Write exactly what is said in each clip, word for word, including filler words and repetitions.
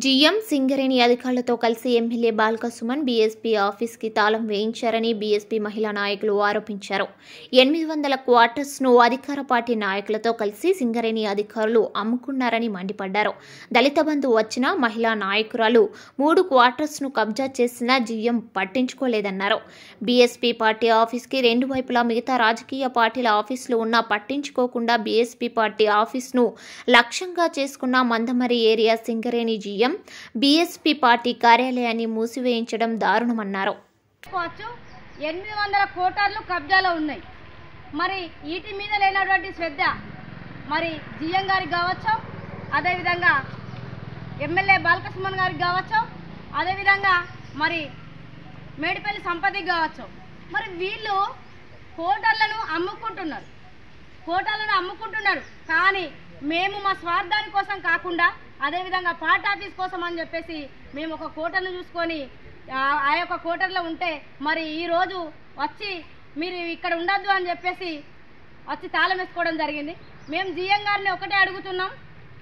GM Singareni అధికారులతో కలిసి MLA Balka Suman BSP ఆఫీస్కి తాళం వేయించారని బీఎస్పీ మహిళా నాయకులు ఆరోపించారు. ఎనిమిది వందల క్వార్టర్స్ను అధికార పార్టీ నాయకులతో కలిసి సింగరేణి అధికారులు అమ్ముకున్నారని మండిపడ్డారు. దళిత బంధు వచ్చిన మహిళా నాయకురాలు మూడు క్వార్టర్స్ను కబ్జా చేసిన జీఎం పట్టించుకోలేదన్నారు. బీఎస్పీ పార్టీ ఆఫీస్కి రెండు వైపులా మిగతా రాజకీయ పార్టీల ఆఫీసులు ఉన్నా పట్టించుకోకుండా బీఎస్పీ పార్టీ ఆఫీస్ను లక్ష్యంగా చేసుకున్న Mandamarri area Singareni GM BSP party కార్యాలయాన్ని మూసివేయించడం దారుణమన్నారు. ఎనిమిది వందల కోటర్లు కబ్జాలో ఉన్నాయి. మరి వీటి మీద లేనటువంటి శ్రద్ధ మరి జీఎం గారికి కావచ్చు, అదేవిధంగా ఎమ్మెల్యే బాల్క సుమన్ గారికి కావచ్చు, అదేవిధంగా మరి మేడిపల్లి సంపత్తికి కావచ్చు. మరి వీళ్ళు కోటర్లను అమ్ముకుంటున్నారు కోటర్లను అమ్ముకుంటున్నారు కానీ మేము మా స్వార్థాని కోసం కాకుండా అదేవిధంగా పార్ట్ ఆఫీస్ కోసం అని చెప్పేసి మేము ఒక కోటర్ను చూసుకొని ఆ యొక్క కోటర్లో ఉంటే మరి ఈరోజు వచ్చి మీరు ఇక్కడ ఉండద్దు అని చెప్పేసి వచ్చి తాళం వేసుకోవడం జరిగింది. మేము జీఎం గారిని ఒకటే అడుగుతున్నాం,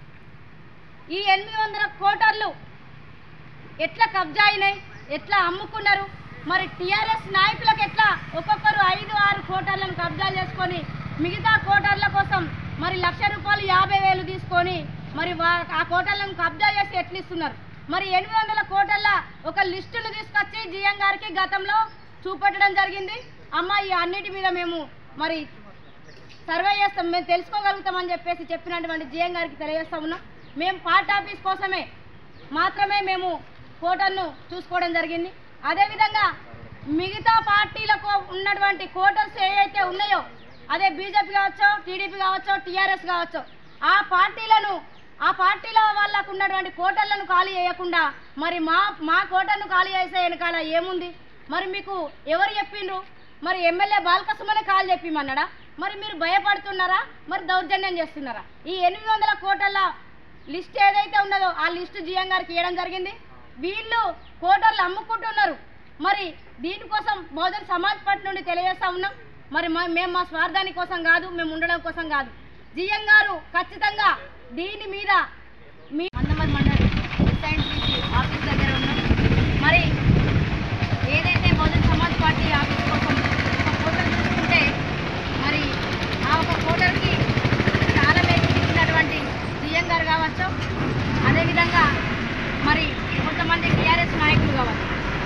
ఈ ఎనిమిది వందల కోటర్లు ఎట్లా కబ్జా అయినాయి, ఎట్లా అమ్ముకున్నారు? మరి టీఆర్ఎస్ నాయకులకు ఎట్లా ఒక్కొక్కరు ఐదు ఆరు కోటర్లను కబ్జా చేసుకొని మిగతా కోటర్ల కోసం మరి లక్ష రూపాయలు యాభై వేలు తీసుకొని మరి ఆ కోటర్లను కబ్జా చేసి ఎట్లిస్తున్నారు? మరి ఎనిమిది వందల కోటర్ల ఒక లిస్టును తీసుకొచ్చి జీఎం గారికి గతంలో చూపెట్టడం జరిగింది. అమ్మ ఈ అన్నిటి మీద మేము మరి సర్వే చేస్తాం, మేము తెలుసుకోగలుగుతామని చెప్పేసి చెప్పినటువంటి జీఎం గారికి తెలియజేస్తా ఉన్నాం. మేము పార్ట్ ఆఫీస్ కోసమే మాత్రమే మేము కోటర్ను చూసుకోవడం జరిగింది. అదేవిధంగా మిగతా పార్టీలకు ఉన్నటువంటి కోటర్స్ ఏవైతే ఉన్నాయో, అదే బీజేపీ కావచ్చు, టీడీపీ కావచ్చు, టీఆర్ఎస్ కావచ్చు, ఆ పార్టీలను ఆ పార్టీల వాళ్ళకు ఉన్నటువంటి కోటర్లను ఖాళీ చేయకుండా మరి మా మా కోటర్ను ఖాళీ చేసే వెనకాల ఏముంది? మరి మీకు ఎవరు చెప్పిండ్రు? మరి ఎమ్మెల్యే బాల్క సుమనే కాల్ చెప్పిమన్నాడా? మరి మీరు భయపడుతున్నారా? మరి దౌర్జన్యం చేస్తున్నారా? ఈ ఎనిమిది వందల కోటర్ల లిస్ట్ ఏదైతే ఉన్నదో ఆ లిస్టు జీఎం గారికి ఇవ్వడం జరిగింది. వీళ్ళు కోటర్లు అమ్ముకుంటున్నారు. మరి దీనికోసం బహుజన్ సమాజ్ పార్టీ నుండి తెలియజేస్తా ఉన్నాం, మరి మేము మా స్వార్థాని కోసం కాదు, మేము ఉండడం కోసం కాదు. జీఎం గారు ఖచ్చితంగా దీని మీద మీ మందమరి మండలి ఆఫీస్ దగ్గర ఉన్నాం. మరి ఏదైతే బహుజన్ సమాజ్ పార్టీ ఆఫీస్ కోసం ఒక కోటర్ చూసుకుంటే మరి ఆ ఒక కోటర్కి చాలా మేలు ఇచ్చినటువంటి జీఎం గారు కావచ్చు, అదేవిధంగా మరి కొంతమంది టీఆర్ఎస్ నాయకులు కావచ్చు.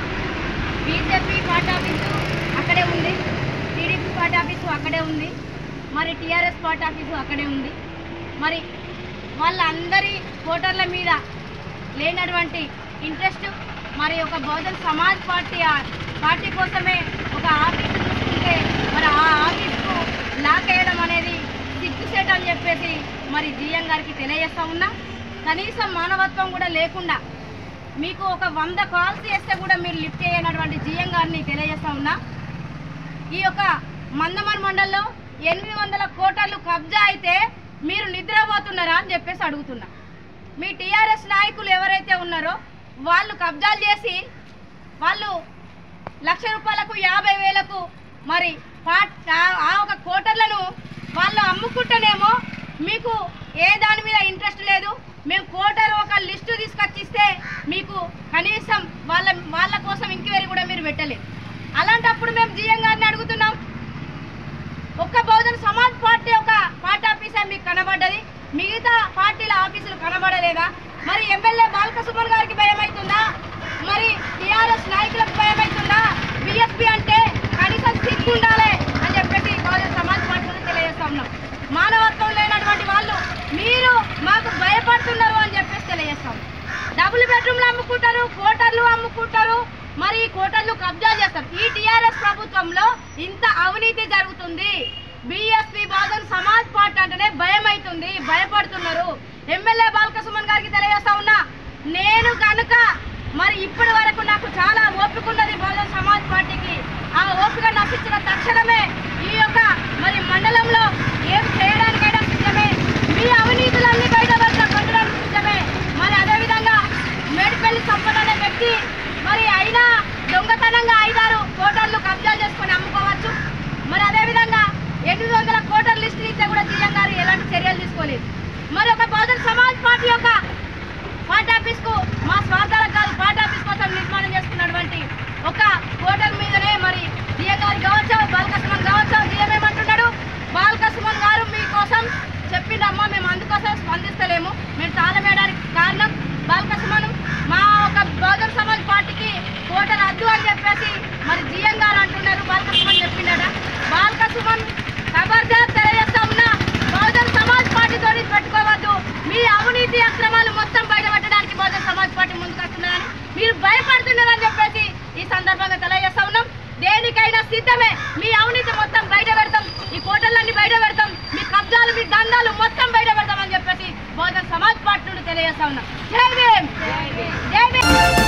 బీజేపీ పార్టీ ఆఫీసు అక్కడే ఉంది, టీడీపీ పార్టీ ఆఫీసు అక్కడే ఉంది, మరి టీఆర్ఎస్ పార్టీ ఆఫీసు అక్కడే ఉంది. మరి వాళ్ళందరి కోటర్ల మీద లేనటువంటి ఇంట్రెస్ట్ మరి ఒక బహుజన్ సమాజ్ పార్టీ పార్టీ కోసమే ఒక ఆఫీసు చూసుకుంటే మరి ఆ ఆఫీసుకు లాక్ వేయడం అనేది సిగ్గుసేట్ అని చెప్పేసి మరి జీఎం గారికి తెలియజేస్తా ఉన్నా. కనీసం మానవత్వం కూడా లేకుండా మీకు ఒక వంద కాల్స్ చేస్తే కూడా మీరు లిఫ్ట్ చేయనటువంటి జీఎం గారిని తెలియజేస్తా ఉన్నా. ఈ యొక్క మందమరి మండల్లో ఎనిమిది వందల కోటర్లు కబ్జా అయితే మీరు నిద్రపోతున్నారా అని చెప్పేసి అడుగుతున్నా. మీ టీఆర్ఎస్ నాయకులు ఎవరైతే ఉన్నారో వాళ్ళు కబ్జాలు చేసి వాళ్ళు లక్ష రూపాయలకు యాభై వేలకు మరి ఆ ఒక కోటర్లను వాళ్ళు అమ్ముకుంటేనేమో మీకు ఏ దాని మీద ఇంట్రెస్ట్ లేదు. మేము కోటర్ ఒక లిస్టు తీసుకొచ్చిస్తే మీకు కనీసం వాళ్ళ వాళ్ళ కోసం ఇంక్వైరీ కూడా మీరు పెట్టలేదు. అలాంటప్పుడు మేము జీఎం గారిని అడుగుతున్నాం, ఒక్క బహుజన్ సమాజ్ పార్టీ ఒక పార్టీ ఆఫీసే మీకు కనబడ్డది, మిగతా పార్టీల ఆఫీసులు కనబడలేదా? మరి ఎమ్మెల్యే బాల్క సుమన్ గారికి భయం అవుతుందా? మరి టీఆర్ఎస్ నాయకులకు భయం అవుతుందా? బీఎస్పీ అంటే కనీసం సిగ్గు ఉండాలి అని చెప్పేసి బహుజన్ సమాజ్ పార్టీని తెలియజేస్తా ఉన్నాం. మానవత్వం లేనటువంటి వాళ్ళు మీరు మాకు భయపడుతున్నారు అని చెప్పేసి తెలియజేస్తాం. డబుల్ బెడ్రూమ్లు అమ్ముకుంటారు, కోటర్లు అమ్ముకుంటారు, మరి ఈ కోటర్లు కబ్జా చేస్తారు. ఈ టీఆర్ఎస్ ప్రభుత్వంలో ఇంత అవినీతి జరుగుతుంది. బీఎస్పీ బహుజన్ సమాజ్ పార్టీ అంటేనే భయం అవుతుంది, భయపడుతున్నారు. ఎమ్మెల్యే బాల్క సుమన్ గారికి తెలియజేస్తా ఉన్నా, నేను కనుక మరి ఇప్పటి వరకు నాకు చాలా ఓపిక ఉన్నది బహుజన్ సమాజ్ పార్టీకి. ఆ ఓపిక నశించిన తక్షణమే ఈ యొక్క మరి మండలంలో ఏం చేయడానికైనా సిద్ధమే, మీ అవినీతులన్నీ బయట వరకు పొందడానికి సిద్ధమే. మరి అదేవిధంగా మేడిపల్లి సంపద అనే వ్యక్తి మరి అయినా దొంగతనంగా ఐదారు కోటర్లు కబ్జా చేసుకొని అమ్ముకోవచ్చు. మరి అదేవిధంగా ఎనిమిది వందల కోటర్ లిస్టు ఇస్తే కూడా జీఎం గారు ఎలాంటి చర్యలు తీసుకోలేదు. మరి ఒక బహుజన్ సమాజ్ పార్టీ యొక్క పార్టీ ఆఫీస్కు మా చెప్పేసి మరి జిఎం గారు అంటున్నారు. బాల్క సుమన్ చెప్పిండట. బాల్క సుమన్ ఖబర్దార్ తెలియజేస్తా ఉన్నా, బహుజన్ సమాజ్ పార్టీతో పెట్టుకోవద్దు. మీ అవినీతి అక్రమాలు మొత్తం బయటపడడానికి బహుజన్ సమాజ్ పార్టీ ముందుకు వస్తున్నారని మీరు భయపడుతున్నారని చెప్పేసి ఈ సందర్భంగా తెలియజేస్తా ఉన్నాం. దేనికైనా సిద్ధమే. మీ అవినీతి మొత్తం బయట పెడతాం, ఈ కోటలన్నీ బయట పెడతాం, మీ కబ్జాలు మీ దందాలు మొత్తం బయట పెడతామని చెప్పేసి బహుజన్ సమాజ్ పార్టీ నుండి తెలియజేస్తా ఉన్నాం. జై భీమ్, జై భీమ్.